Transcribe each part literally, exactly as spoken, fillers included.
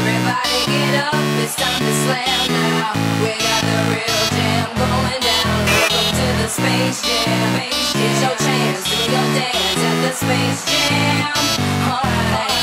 Everybody get up, it's time to slam now. We got the real jam going down. Welcome to the Space Jam. Here's your chance, do your dance at the Space Jam. Alright.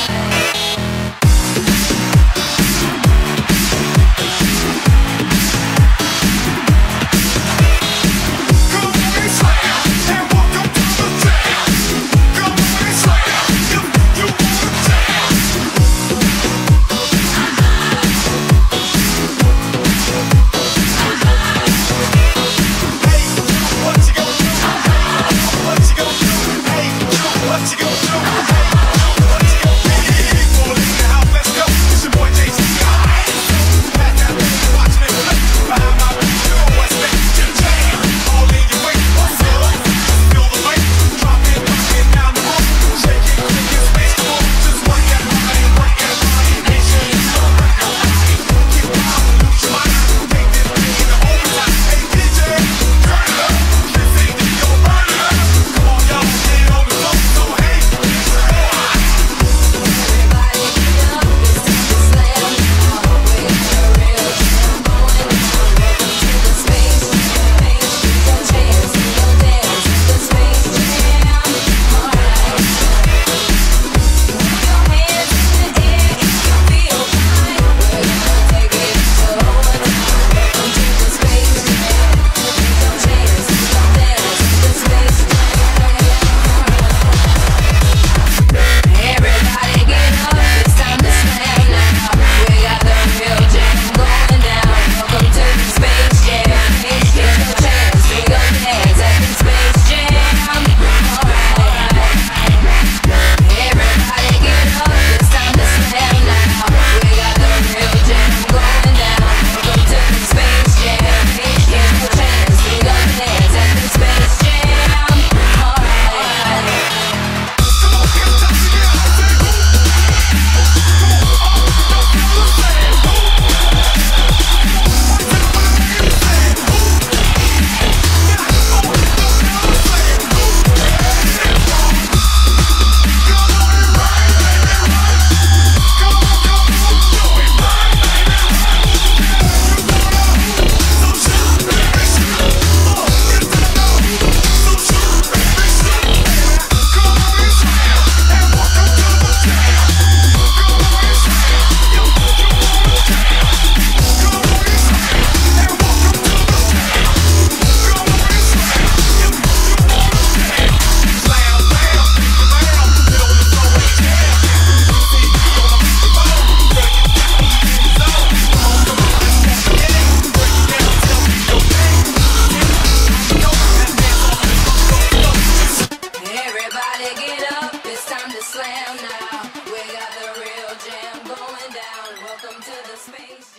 Slam now. We got the real jam going down. Welcome to the Space Jam.